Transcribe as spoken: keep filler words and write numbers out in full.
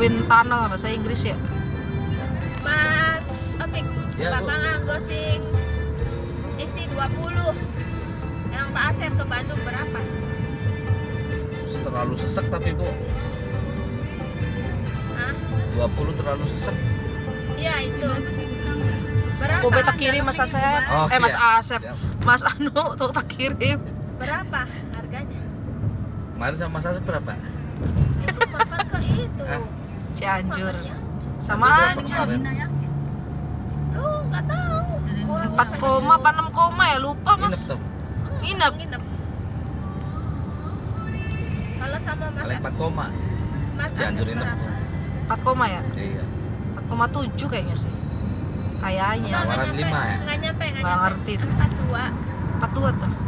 twin tunnel bahasa Inggris ya. Mas Opik, Ya, Bapak nganggo sing isi dua puluh. Yang Pak Asep ke Bandung berapa? Terlalu sesek tapi Bu. Hah? dua puluh terlalu sesek. Iya itu. Berapa? Aku beta kirim Mas Asep. Oh, eh Mas iya. Asep. Siap. Mas Anu tuh tak kirim. Berapa harganya? Kemarin sama Mas Asep berapa? Itu Bapak ke itu. Hah? Cianjur. Sama Sama Berapa aja. kemarin? Lu nggak tahu. Orang empat koma apa enam koma ya lupa Mas. Nginep tuh. Nginep. nginep. Kalau sama Mas Kali empat koma. Mas Cianjur Asep nginep berapa? tuh. empat koma ya? Iya. empat koma tujuh kayaknya sih. Kayaknya. Nggak Tawaran nyampe, lima ya? Nggak nyampe, nggak Nggak nyampe. ngerti tuh. empat dua. empat dua tuh.